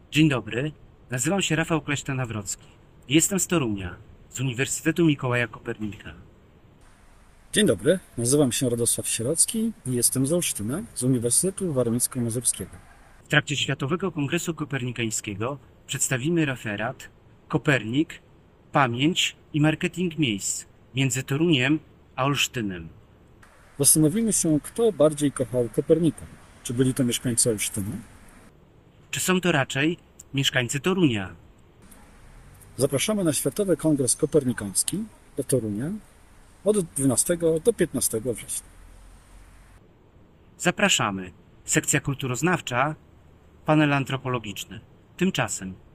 Dzień dobry, nazywam się Rafał Kleśta-Nawrocki. Jestem z Torunia, z Uniwersytetu Mikołaja Kopernika. Dzień dobry, nazywam się Radosław Sierocki i jestem z Olsztyna, z Uniwersytetu Warmińsko-Mazurskiego. W trakcie Światowego Kongresu Kopernikańskiego przedstawimy referat Kopernik, pamięć i marketing miejsc między Toruniem a Olsztynem. Zastanowimy się, kto bardziej kochał Kopernika. Czy byli to mieszkańcy Olsztyna? Czy są to raczej mieszkańcy Torunia? Zapraszamy na Światowy Kongres Kopernikański do Torunia od 12 do 15 września. Zapraszamy. Sekcja kulturoznawcza, panel antropologiczny. Tymczasem